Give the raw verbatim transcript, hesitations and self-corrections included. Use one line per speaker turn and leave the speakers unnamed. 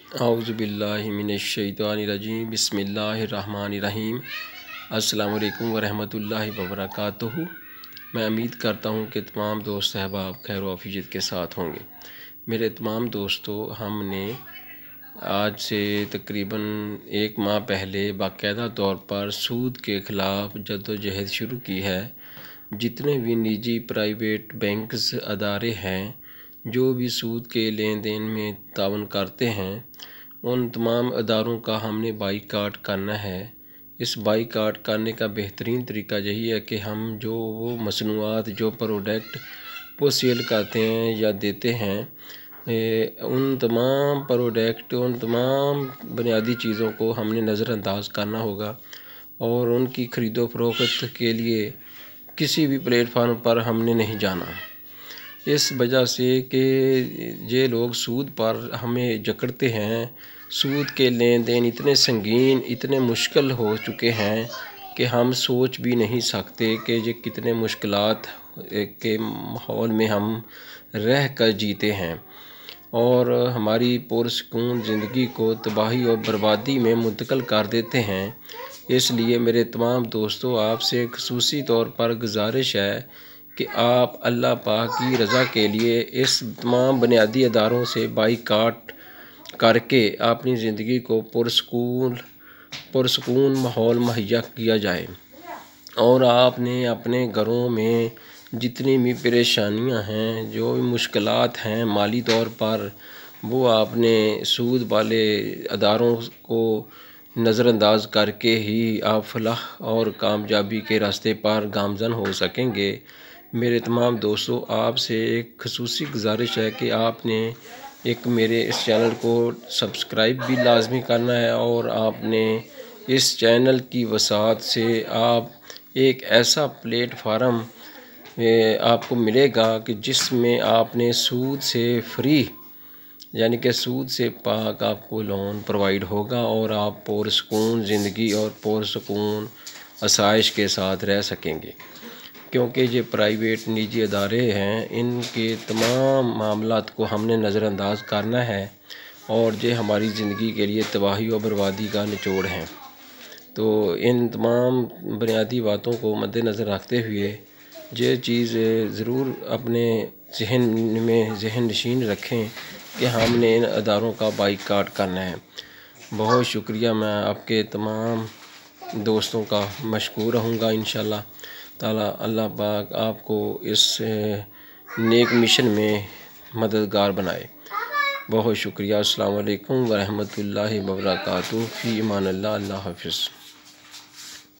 اعوذ باللہ من الشیطان الرجیم بسم اللہ الرحمن الرحیم۔ السلام علیکم ورحمۃ اللہ وبرکاتہ۔ میں امید کرتا ہوں کہ تمام دوست احباب خیر و عافیت کے ساتھ ہوں گے۔ میرے تمام دوستو، ہم نے آج سے تقریباً ایک ماہ پہلے باقاعدہ طور پر سود کے خلاف جد و جہد شروع کی ہے۔ جتنے بھی نجی پرائیویٹ بینکس ادارے ہیں جو بھی سود کے لین دین میں تعاون کرتے ہیں، ان تمام اداروں کا ہم نے بائی کاٹ کرنا ہے۔ اس بائی کاٹ کرنے کا بہترین طریقہ یہی ہے کہ ہم جو وہ مصنوعات جو پروڈکٹ وہ سیل کرتے ہیں یا دیتے ہیں، ان تمام پروڈکٹ ان تمام بنیادی چیزوں کو ہم نے نظر انداز کرنا ہوگا اور ان کی خرید و فروخت کے لیے کسی بھی پلیٹ فارم پر ہم نے نہیں جانا، اس وجہ سے کہ یہ لوگ سود پر ہمیں جکڑتے ہیں۔ سود کے لین دین اتنے سنگین اتنے مشکل ہو چکے ہیں کہ ہم سوچ بھی نہیں سکتے کہ یہ کتنے مشکلات کے ماحول میں ہم رہ کر جیتے ہیں اور ہماری پرسکون زندگی کو تباہی اور بربادی میں منتقل کر دیتے ہیں۔ اس لیے میرے تمام دوستوں، آپ سے خصوصی طور پر گزارش ہے کہ آپ اللہ پاک کی رضا کے لیے اس تمام بنیادی اداروں سے بائی کاٹ کر کے اپنی زندگی کو پرسکون پرسکون ماحول مہیا کیا جائے، اور آپ نے اپنے گھروں میں جتنی بھی پریشانیاں ہیں، جو بھی مشکلات ہیں مالی طور پر، وہ آپ نے سود والے اداروں کو نظر انداز کر کے ہی آپ فلاح اور کامیابی کے راستے پر گامزن ہو سکیں گے۔ میرے تمام دوستوں، آپ سے ایک خصوصی گزارش ہے کہ آپ نے ایک میرے اس چینل کو سبسکرائب بھی لازمی کرنا ہے، اور آپ نے اس چینل کی وسعت سے آپ ایک ایسا پلیٹ فارم آپ کو ملے گا کہ جس میں آپ نے سود سے فری یعنی کہ سود سے پاک آپ کو لون پرووائڈ ہوگا اور آپ پرسکون زندگی اور پرسکون آسائش کے ساتھ رہ سکیں گے، کیونکہ یہ پرائیویٹ نجی ادارے ہیں، ان کے تمام معاملات کو ہم نے نظر انداز کرنا ہے اور یہ ہماری زندگی کے لیے تباہی و بربادی کا نچوڑ ہیں۔ تو ان تمام بنیادی باتوں کو مد نظر رکھتے ہوئے یہ چیز ضرور اپنے ذہن میں ذہن نشین رکھیں کہ ہم نے ان اداروں کا بائی کاٹ کرنا ہے۔ بہت شکریہ، میں آپ کے تمام دوستوں کا مشکور رہوں گا انشاءاللہ تعالیٰ۔ اللہ پاک آپ کو اس نیک مشن میں مددگار بنائے۔ بہت شکریہ۔ السلام علیکم ورحمۃ اللہ وبرکاتہ۔ فی امان اللہ۔ اللہ حافظ۔